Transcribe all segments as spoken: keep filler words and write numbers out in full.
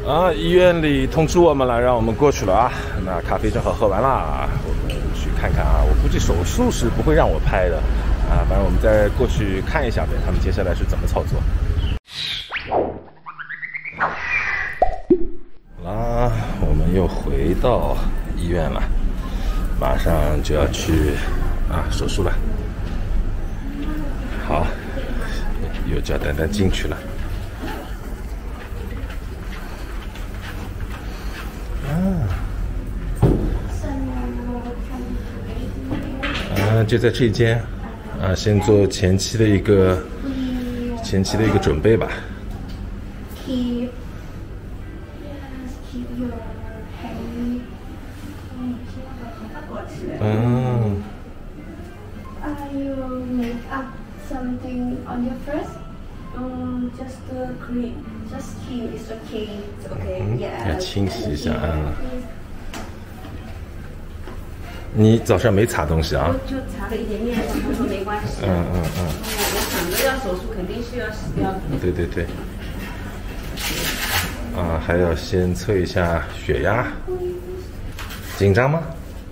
啊，医院里通知我们了，让我们过去了啊。那咖啡正好喝完了，我们去看看啊。我估计手术是不会让我拍的啊，反正我们再过去看一下呗，他们接下来是怎么操作。好啦，我们又回到医院了，马上就要去啊手术了。好，又叫丹丹进去了。 啊，就在这间，啊，先做前期的一个前期的一个准备吧。 Keep, keep your hand. 嗯。 Uh, you make up something on your face? Um, just the cream, just keep. It's okay. It's okay. 嗯 Yeah. 要清洗一下啊。你早上没擦东西啊？ 就擦了一点面霜，他说没关系。 嗯嗯嗯。 我想着要手术，肯定是要洗掉的。 对对对。啊，还要先测一下血压。紧张吗？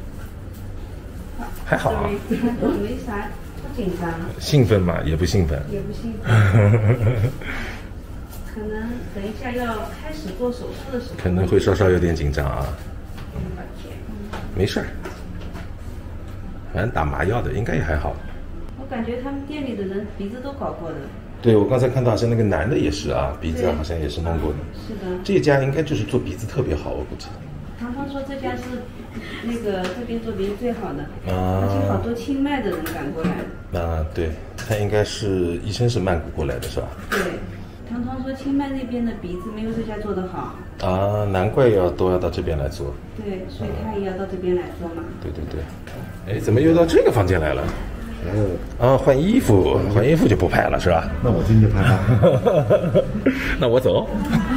还好啊。 没啥，不紧张。 兴奋吗？也不兴奋。 也不兴奋。可能等一下要开始做手术的时候， 可能会稍稍有点紧张啊。 嗯， 没事儿。 反正打麻药的应该也还好。 我感觉他们店里的人鼻子都搞过的。 对，我刚才看到好像那个男的也是啊，鼻子好像也是弄过的。 是的。这家应该就是做鼻子特别好，我估计。 唐唐说这家是那个这边做鼻子最好的， 啊、 而且好多清迈的人赶过来的。 啊，对，他应该是医生是曼谷过来的是吧？ 对。 唐唐说：“清迈那边的鼻子没有这家做得好啊，难怪要都要到这边来做。 对，所以他也要到这边来做嘛。 对对对，哎，怎么又到这个房间来了？啊，换衣服，换衣服就不拍了是吧？ 那我进去拍拍。 那我走。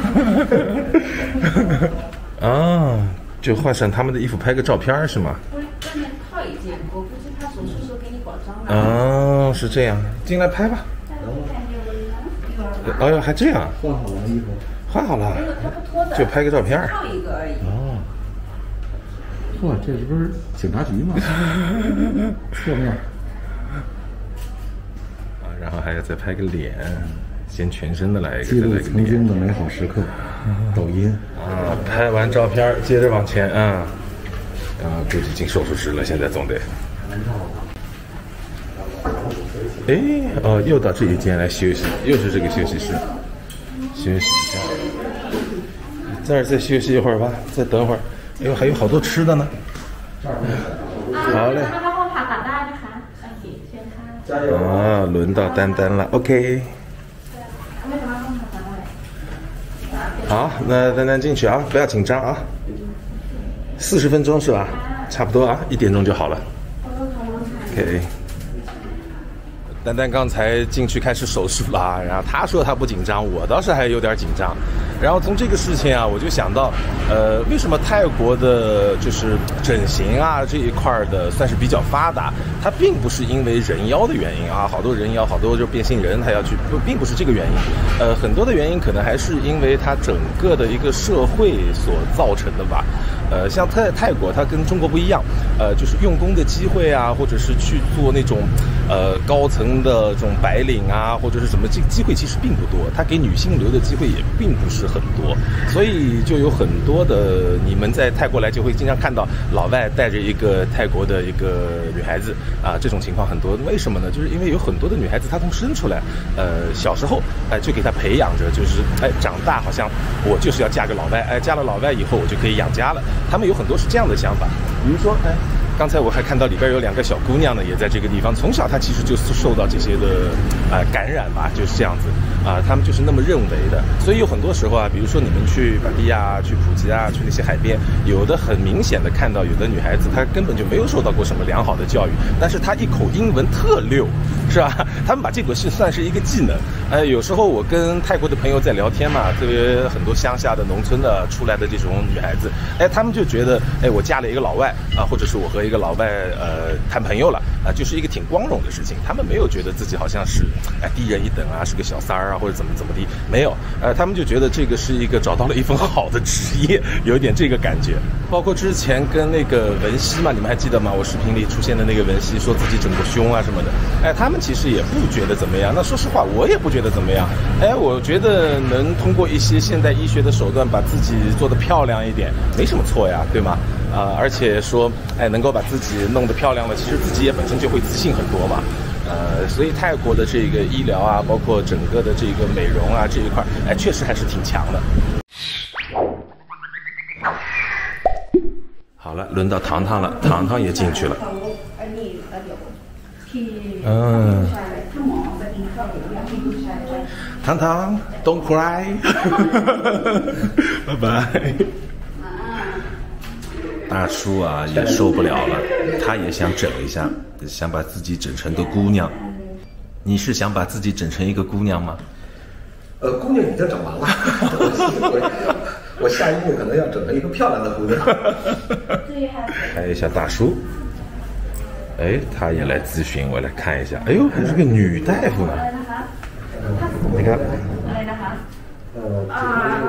啊，就换上他们的衣服拍个照片是吗？ 外面套一件，我估计他手术时候给你搞脏了。 啊，是这样，进来拍吧。 哎呦，还这样？ 换好了衣服， 换好了， 没有，他不脱的， 就拍个照片， 套一个而已。 哦， 嚯，这不是警察局吗？侧面。 啊，然后还要再拍个脸，先全身的来一个， 记录曾经的美好时刻。抖音啊，拍完照片接着往前啊，啊，估计进手术室了，现在总得。 哎，哦，又到这一间来休息，又是这个休息室，休息一下，这儿再休息一会儿吧，再等会儿。哎呦，还有好多吃的呢。好嘞。啊，轮到丹丹了 ，OK。好，那丹丹进去啊，不要紧张啊。四十分钟是吧？差不多啊，一点钟就好了。OK。 丹丹刚才进去开始手术了，然后他说他不紧张，我倒是还有点紧张。然后从这个事情啊，我就想到，呃，为什么泰国的就是整形啊这一块的算是比较发达？它并不是因为人妖的原因啊，好多人妖，好多就变性人他要去，不，并不是这个原因。呃，很多的原因可能还是因为它整个的一个社会所造成的吧。呃，像泰泰国，它跟中国不一样，呃，就是用功的机会啊，或者是去做那种呃高层的这种白领啊，或者是什么，这个机会其实并不多。它给女性留的机会也并不是很多，所以就有很多的你们在泰国来就会经常看到老外带着一个泰国的一个女孩子啊，这种情况很多。为什么呢？就是因为有很多的女孩子她从生出来，呃，小时候哎、呃、就给她培养着，就是哎长大好像我就是要嫁个老外，哎嫁了老外以后我就可以养家了。 他们有很多是这样的想法，比如说，哎，刚才我还看到里边有两个小姑娘呢，也在这个地方，从小她其实就受到这些的啊、呃、感染吧，就是这样子啊，他们就是那么认为的。所以有很多时候啊，比如说你们去芭堤雅、去普吉啊、去那些海边，有的很明显的看到，有的女孩子她根本就没有受到过什么良好的教育，但是她一口英文特溜，是吧？他们把这个是算是一个技能。哎，有时候我跟泰国的朋友在聊天嘛，特别很多乡下的、农村的出来的这种女孩子，哎，他们就觉得，哎，我嫁了一个老外啊，或者是我和一个老外呃谈朋友了， 啊，就是一个挺光荣的事情。他们没有觉得自己好像是哎低人一等啊，是个小三儿啊，或者怎么怎么地，没有，呃，他们就觉得这个是一个找到了一份好的职业，有一点这个感觉。包括之前跟那个文熙嘛，你们还记得吗？我视频里出现的那个文熙说自己整过胸啊什么的，哎，他们其实也不觉得怎么样。那说实话，我也不觉得怎么样。哎，我觉得能通过一些现代医学的手段把自己做得漂亮一点，没什么错呀，对吗？啊、呃，而且说，哎，能够把自己弄得漂亮了，其实自己也本身就会自信很多嘛。呃，所以泰国的这个医疗啊，包括整个的这个美容啊这一块，哎，确实还是挺强的。好了，轮到糖糖了，糖糖也进去了。嗯，糖糖 ，Don't cry， 拜拜。大叔啊，也受不了了，他也想整一下，想把自己整成个姑娘。你是想把自己整成一个姑娘吗？ 呃，姑娘已经整完了，我我下一步可能要整成一个漂亮的姑娘。 看一下大叔，哎，他也来咨询，我来看一下。哎呦，还是个女大夫呢。你看。 呃，啊，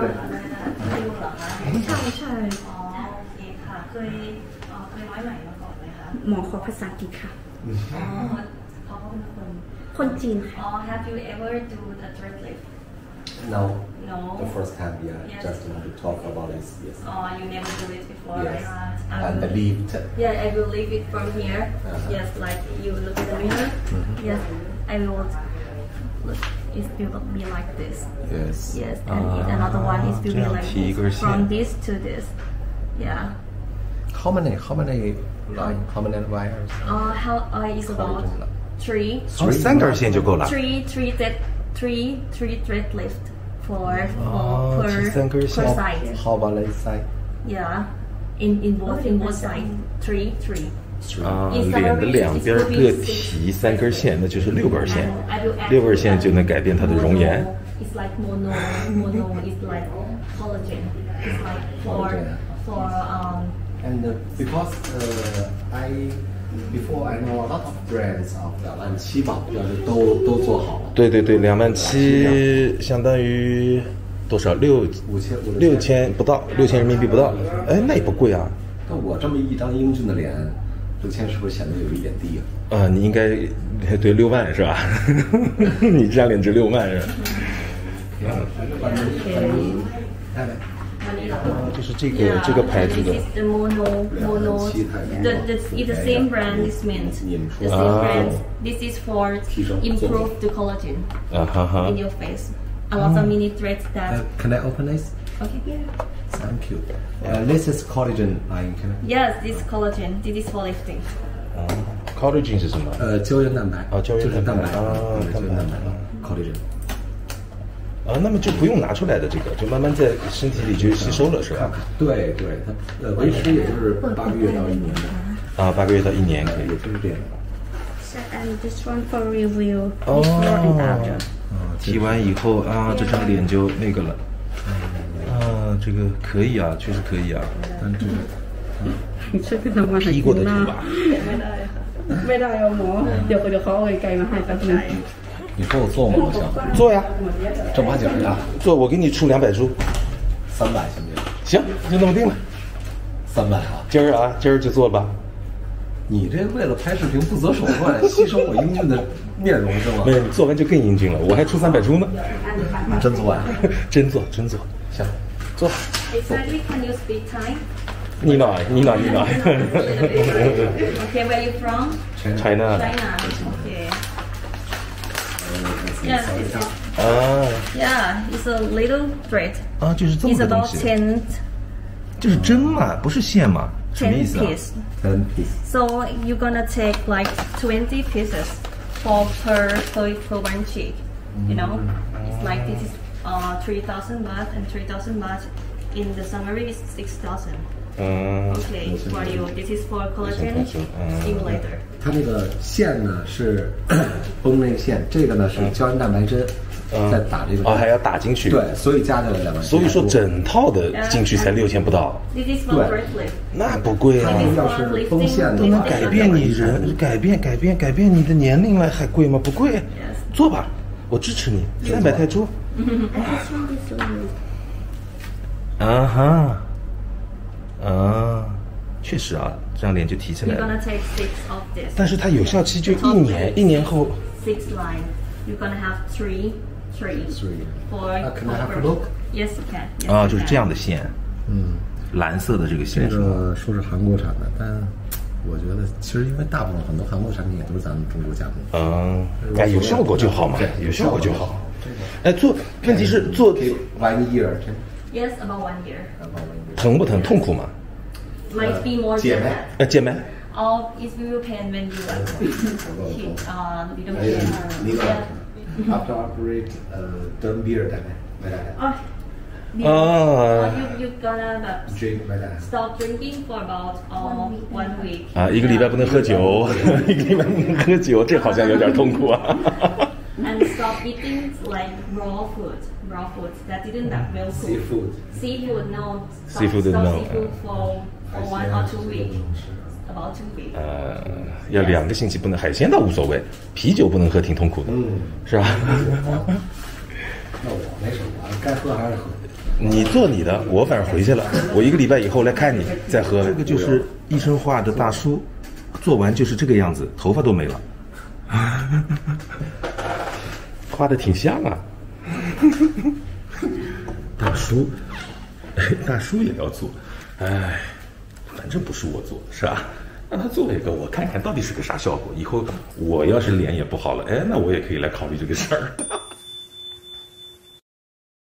ใช่ใช่อ๋อโอเคค่ะเคยเอ่อเคยร้อยไหมมาก่อนไหมคะหมอขอภาษาอังกฤษค่ะอ๋อเขาเป็นคนคนจีนอ๋อ Have you ever do the thread lift? No. No. The first time, yeah. Yes. Just want to talk about it. Yes. Oh, you never do it before. Yes. Um, And the lift. Yeah, I will leave it from here. Uh-huh. Yes, like you look in the mirror. Mm-hmm. Yes, I will look. It will be like this. Yes. Yes, and Ah, another one is will be 这样 like 提一根 this. 线。 From this to this. Yeah. How many? How many line? How many wires? Uh, how uh, is about three, 哦，三根线就够了。 three, three that three, three thread lift for, for Oh, per, 提三根 per 线。 side. How about this side? Yeah, in in both in both side, three, three. 啊，脸的两边各提三根线，那就是六根线，六根线就能改变它的容颜。 It's like mono, mono is like collagen. It's like for for um. And uh, because uh, I before I know a lot of brands of 两万七吧，就是都都做好了。 对对对，两万七相当于多少？六五千五六千不到，六千人民币不到。哎，那也不贵啊。 但我这么一张英俊的脸，六千是不是显得有一点低啊？ 啊，你应该对六万是吧？你这张脸值六万是吧？就是这个 Yeah, 这个牌子的 this is the mono, mono. The, the, it's the same brand is mint. The same Ah. brand. This is for improve the collagen 啊哈哈 in。your face. A lot of mini threads that. Uh, can I open this? Okay. Thank you. Uh, this is collagen line. Can I? Yes, this collagen. This is for lifting. 啊 ，collagen 是什么？ 呃，胶原蛋白。 啊胶原就是蛋白蛋白啊对胶原蛋白蛋 collagen。 啊，那么就不用拿出来的这个，就慢慢在身体里就吸收了，是吧？ 对对，它呃维持也就是八个月到一年的， 啊，八个月到一年可以也。就是这样。 So and this one for review Oh. before and after. 提完以后啊，这张脸就那个了。啊，这个可以啊，确实可以啊。 但这个ช่วยทำมาให้ P กิ过น的หน้า图吧？ ไม่ได้เอาหมอเดี๋ยวเดี๋ยวเขาเอาไกลมาให้แป๊บนึง你说我做吗？好像做呀， 正八经的， 做，我给你出两百株。 三百行不行？ 行，就那么定了。 三百啊！ 今儿啊，今儿就做吧。 你这为了拍视频不择手段，牺牲我英俊的面容是吗？ 没有，你做完就更英俊了，我还出三百株呢。 你真做呀？ 真做，真做，行，做。 Exactly. Can you speak Thai? 你哪？你哪？你哪 Okay, where are you from? ？China。 China. Okay. Yes, this is. 啊 Yeah, it's a little thread. 啊，就是这么 It's 个东 about 西， ten, 这是针嘛，不是线嘛？什么 ten 意思啊？ pieces. 三 piece。 So you're gonna take like twenty pieces for per per, per one cheek. You know, it's like this is uh three thousand baht and three thousand baht in the summary is six thousand. 嗯 Okay, for you. This is for collagen stimulator. 它那个线呢是绷内线，这个呢是胶原蛋白针。 嗯再打这个哦，还要打进去。 对，所以加起来两万。 所以说整套的进去才六千不到， This is for Right. bird lift. 那不贵啊。 This is 要 for 是 lifting- 风线都都能 lifting 改 the 变 bird. 你人，改变改变改变你的年龄了，还贵吗？不贵。做吧，我支持你，三百泰铢。 And this one is so good. 啊哈，啊，确实啊，这样脸就提起来 You're 了。 gonna take six of this. 但是它有效期就一年，一年后 Six line. You're gonna have three, three. Three. For, Uh, can I for have a bird. look? Yes, you can. Yes, 啊， you 就是 can. 这样的线， 嗯， 蓝色的这个这线是吗？ 个说是韩国产的，但我觉得其实因为大部分很多韩国产品也都是咱们中国加工。 嗯，哎，有效果就好嘛对， 有效果就好。哎，做问题是做 One year， Yes, about one year. 疼不疼？痛苦吗？ Might be more 姐 than 妹 that. 呃，姐妹， Or it will pain when you like hit, uh, you don't 哎 feel. 呢個 Yeah. after operate 誒 done beer 得未？未得。 Oh, you, Ah. uh, you, you're gonna uh, Drink 未得。 stop drinking for about uh, one week. 啊，一个礼拜不能喝酒，一个礼拜不能喝酒，这好像有点痛苦啊。 And stop eating like raw food, raw food that didn't have real food. Seafood. Seafood, no. Stop, Seafood, stop no. seafood for, for one or two weeks. About two weeks. 呃，要两个星期不能海鲜倒无所谓，啤酒不能喝挺痛苦的， 嗯， 是吧？ 那我没什么，该喝还是喝。 你做你的，我反正回去了。我一个礼拜以后来看你再喝。这个就是医生画的大叔，做完就是这个样子，头发都没了，画的挺像啊。大叔，大叔也要做，哎，反正不是我做，是吧？让他做一个，我看看到底是个啥效果。以后我要是脸也不好了，哎，那我也可以来考虑这个事儿。